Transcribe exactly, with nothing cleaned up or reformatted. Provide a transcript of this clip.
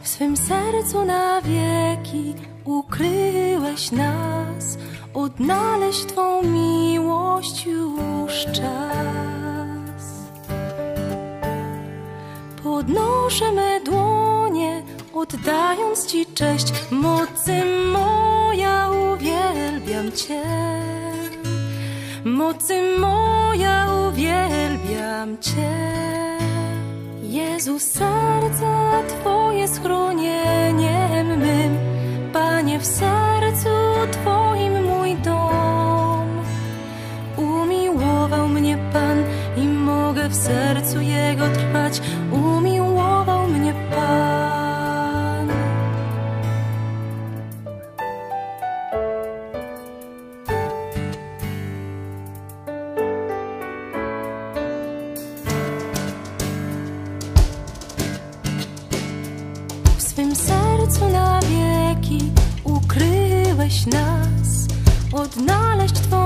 W swym sercu na wieki ukryłeś nas, odnaleźć Twą miłość już czas. Podnoszę me dłonie, oddając Ci cześć. Mocy moja, uwielbiam Cię. Mocy moja, uwielbiam Cię. Jezu, serce Twoje schronieniem mym, Panie, w sercu Twoim mój dom. Umiłował mnie Pan i mogę w sercu Jego trwać. Umiłował mnie Pan. W swym sercu na wieki ukryłeś nas, odnaleźć Twą